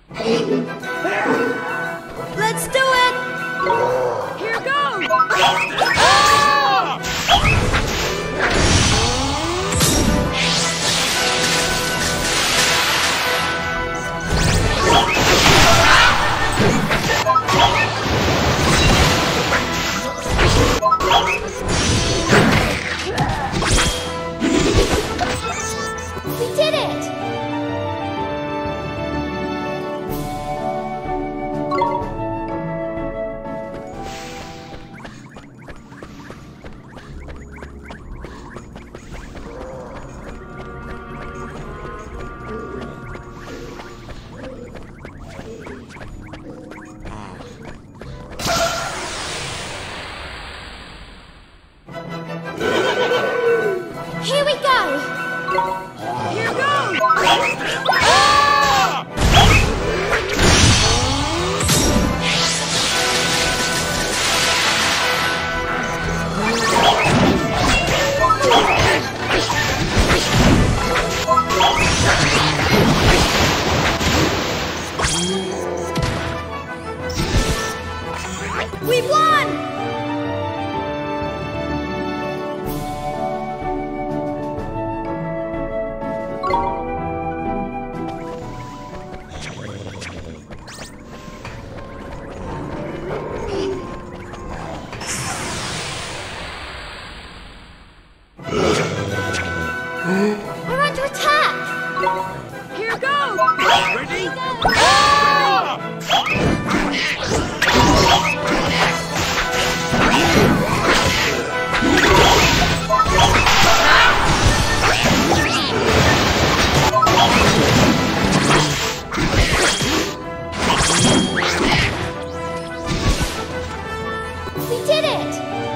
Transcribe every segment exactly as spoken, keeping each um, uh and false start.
Let's do it! Here goes! We did it! Here we go! Here goes! We won! We're under attack! Here goes! Ready? We did it!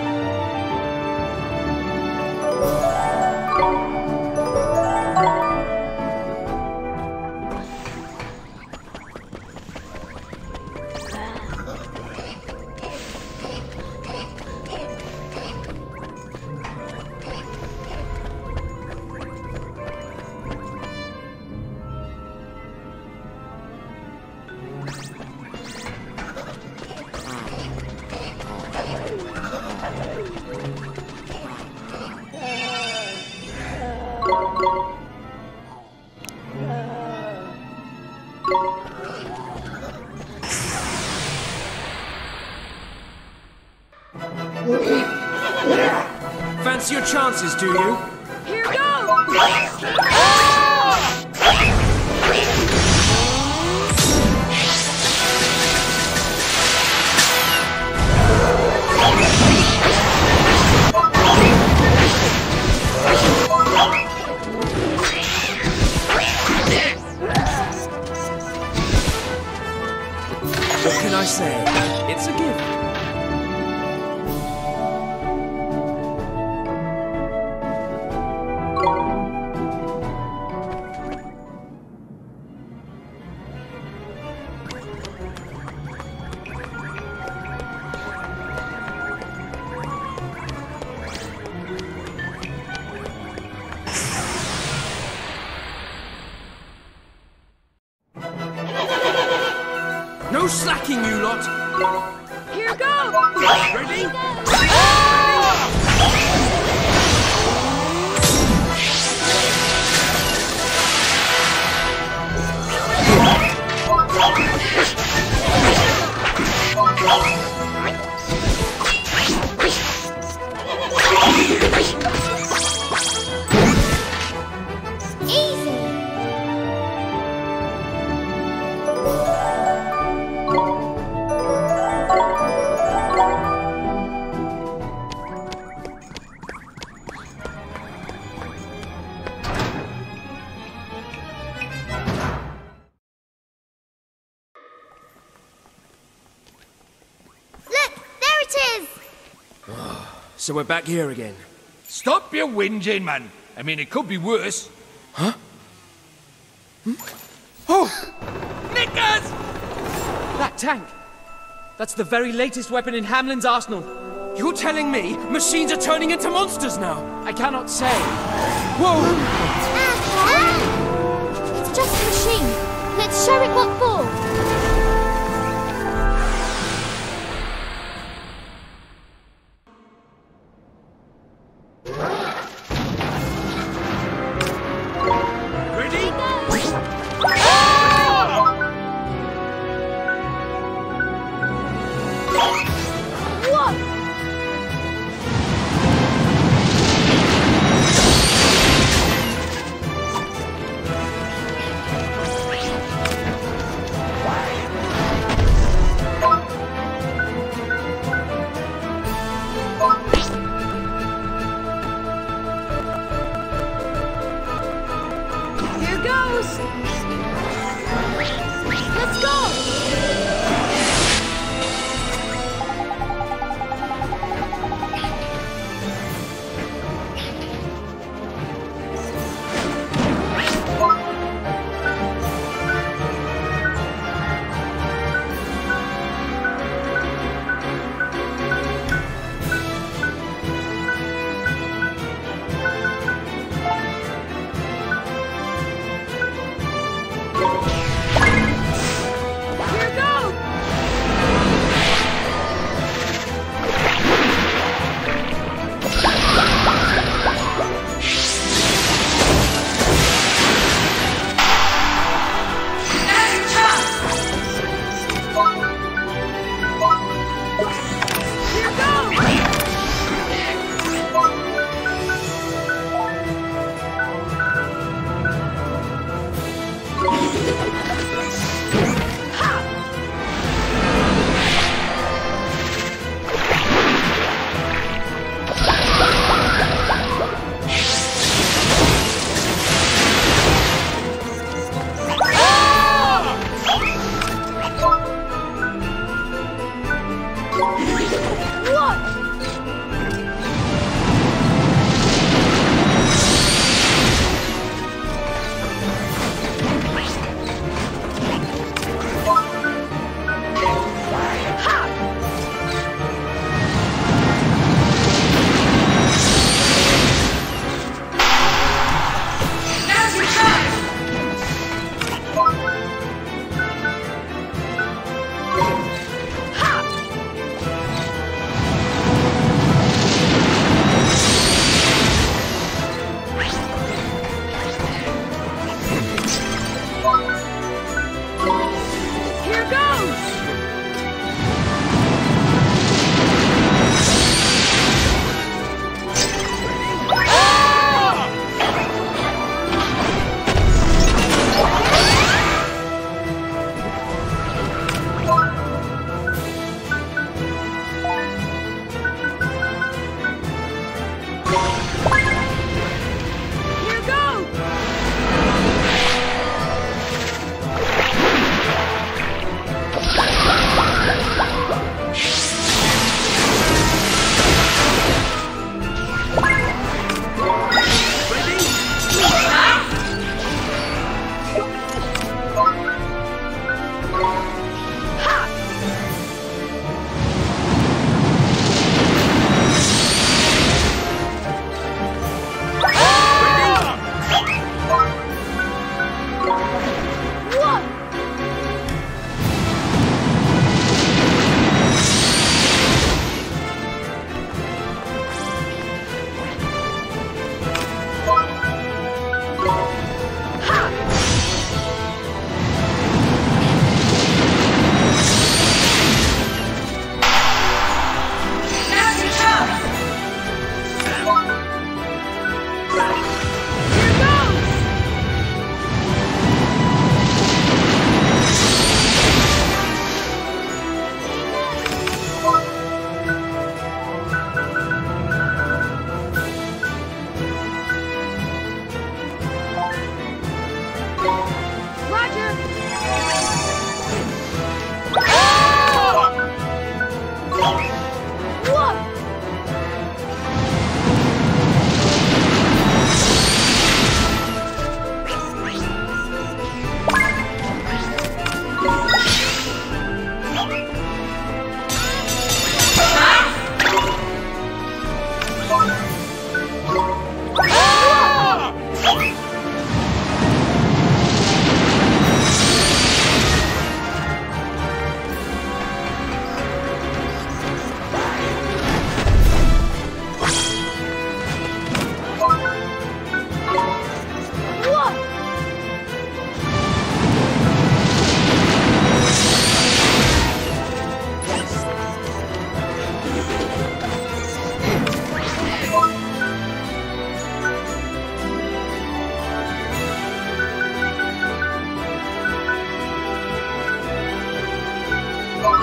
Fancy your chances, do you? Here goes! What can I say? It's a gift. No slacking, you lot! Here goes! Ready? Easy! Look! There it is! So we're back here again. Stop your whinging, man. I mean, it could be worse. Huh? Hmm? Oh! Knickers! That tank! That's the very latest weapon in Hamlin's arsenal. You're telling me machines are turning into monsters now? I cannot say. Whoa! Ah, ah. It's just a machine. Let's show it what for.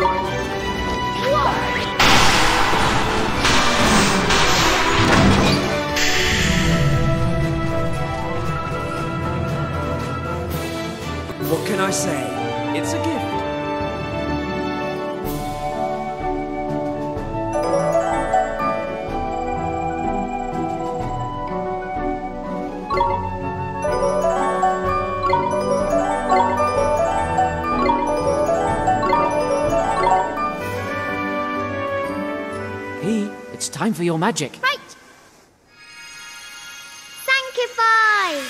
What can I say? It's a gift. P, it's time for your magic. Right. Sanctify!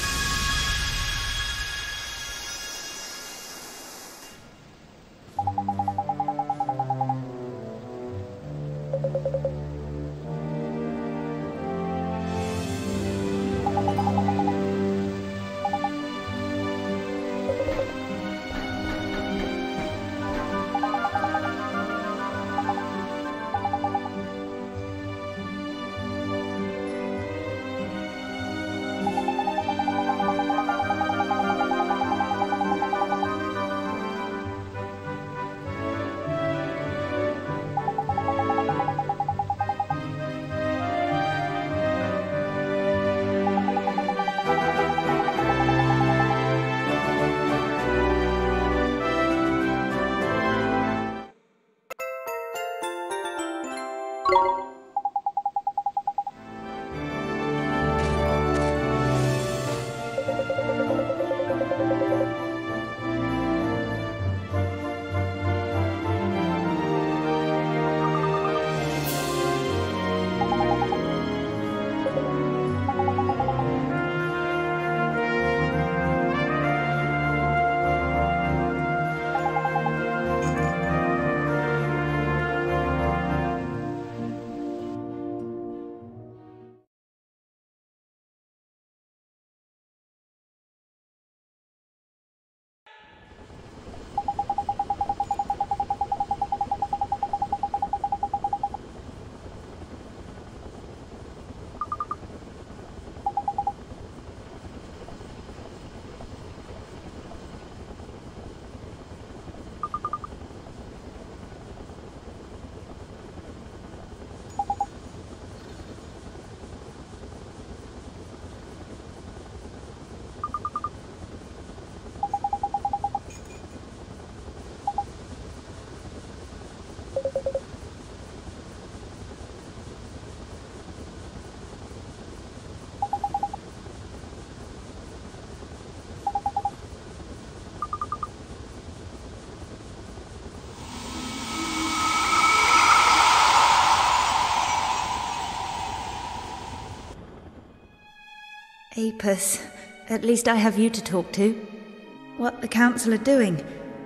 Apis, at least I have you to talk to. What the council are doing?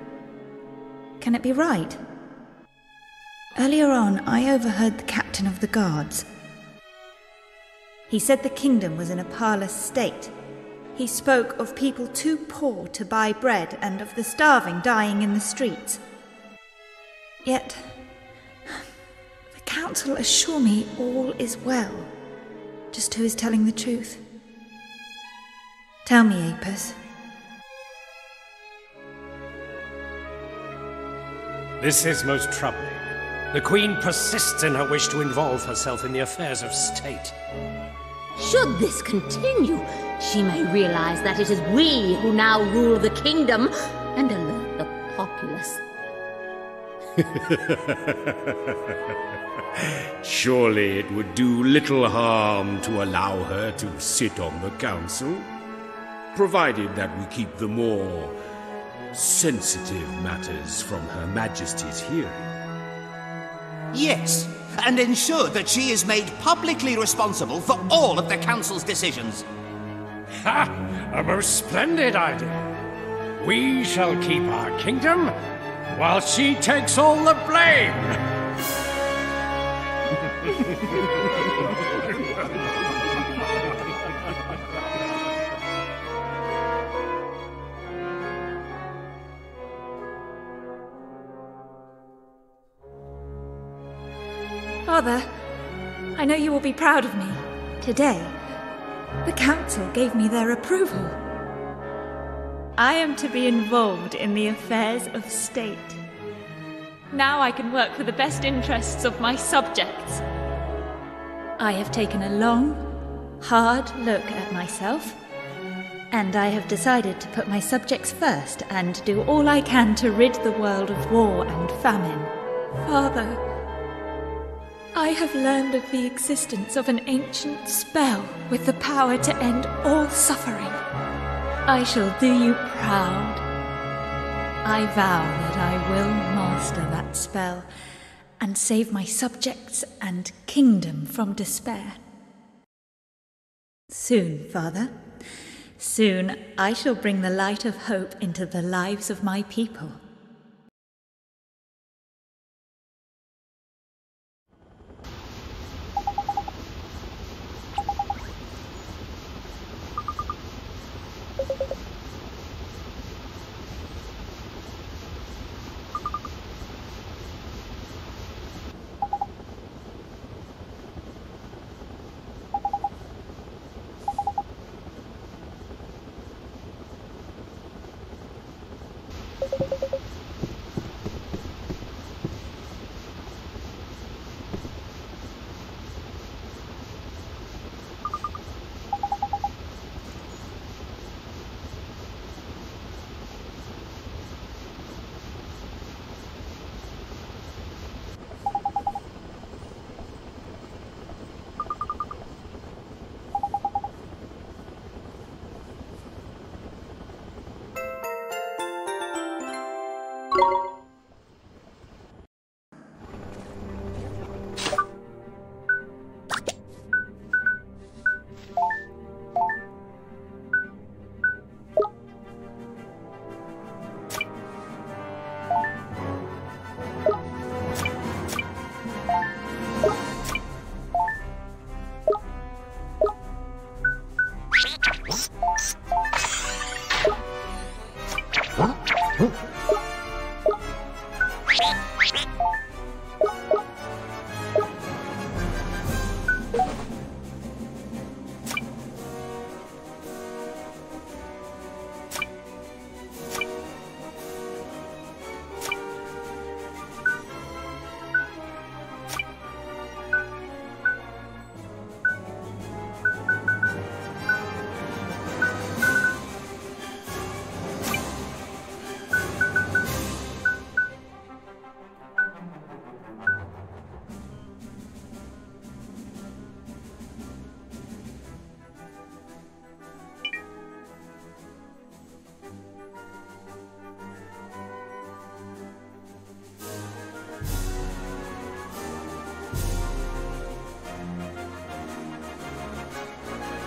Can it be right? Earlier on, I overheard the captain of the guards. He said the kingdom was in a parlous state. He spoke of people too poor to buy bread and of the starving dying in the streets. Yet, the council assure me all is well. Just who is telling the truth? Tell me, Apis. This is most troubling. The Queen persists in her wish to involve herself in the affairs of state. Should this continue, she may realize that it is we who now rule the kingdom and alert the populace. Surely it would do little harm to allow her to sit on the council, provided that we keep the more sensitive matters from Her Majesty's hearing. Yes, and ensure that she is made publicly responsible for all of the council's decisions. Ha! A most splendid idea. We shall keep our kingdom while she takes all the blame. Father, I know you will be proud of me. Today, the council gave me their approval. I am to be involved in the affairs of state. Now I can work for the best interests of my subjects. I have taken a long, hard look at myself, and I have decided to put my subjects first and do all I can to rid the world of war and famine. Father, I have learned of the existence of an ancient spell with the power to end all suffering. I shall do you proud. I vow that I will master that spell and save my subjects and kingdom from despair. Soon, Father, soon I shall bring the light of hope into the lives of my people.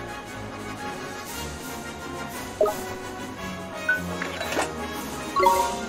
Thank you.